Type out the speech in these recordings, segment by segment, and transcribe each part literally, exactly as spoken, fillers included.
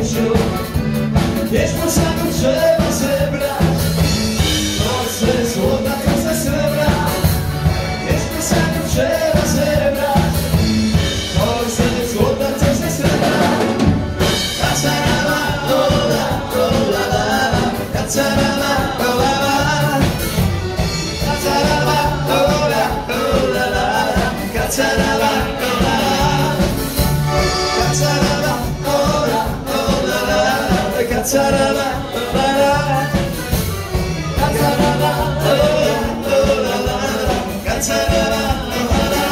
życiu. Wiesz, po samym trzeba zebrać, to ze złota, to ze srebra. Wiesz, po samym trzeba zebrać, to ze złota, to ze srebra. Kacaraba, ola, ola, la, kacaraba, ola, la. Kacaraba, ola, ola, la, kacaraba, ola, la. Kacaraba, ola, ola, la, kacaraba, ola, la. Kacaraba, ola, ola, la, kacaraba, ola, la.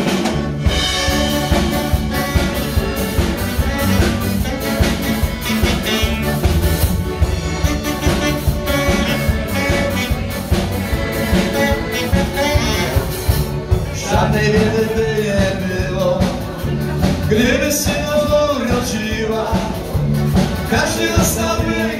Żadnej biedy by nie było, gdyby synów urodziła. Każdy dostałby